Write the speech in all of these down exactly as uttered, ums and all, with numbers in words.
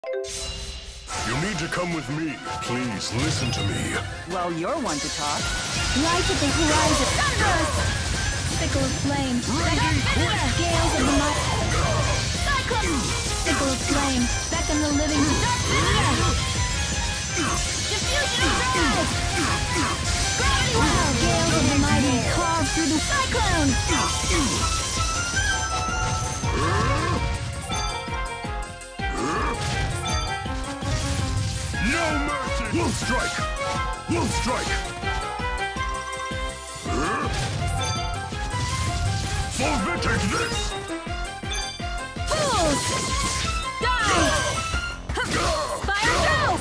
You need to come with me. Please listen to me. Well, you're one to talk. Light at the horizon. Thunderous! Sickle of flame. Gales of the night. Cyclone! Sickle of flame. Beckon the living. Diffusion of drive! Gravity well. Gales of the mighty. Carved through the cyclone. No mercy! We'll strike! We'll strike! Solve it, take this! Fools! Die! Fire throw!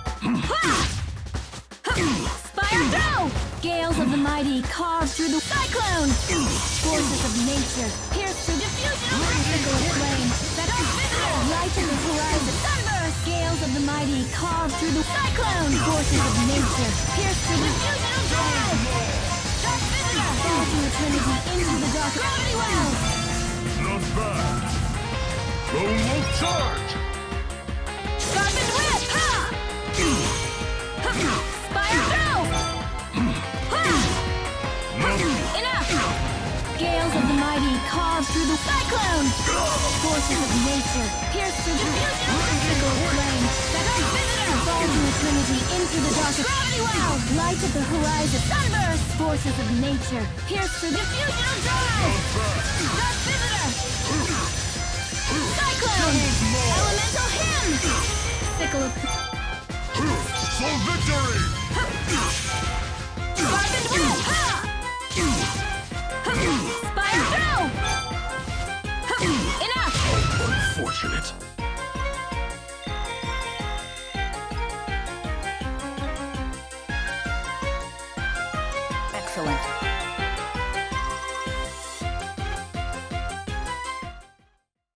Fire throw! Gales of the mighty carved through the cyclone! Forces of nature pierce through diffusion of sickle of flame! That's visitor! Light in the horizon! Sunburst! Gales of the mighty carved through the cyclone! Forces of nature pierce through diffusion of drive! Dark visitor! Fall through eternity into the dark gravity well! Not bad. Rome will charge! Scarlet whip! Ha! Fire throw! Enough! Gales of the mighty carved through the cyclone! Forces of nature pierce through the fusion of sickle of flame! Dark visitor! Fall through eternity into the dark gravity well! Light at the horizon! Sunburst! Forces of nature pierce through the fusion of drive! Dark visitor! Cyclone! Elemental hymn! Sickle of... For victory! Scarlet whip! Ha! Fire throw! Enough! How unfortunate. Excellent.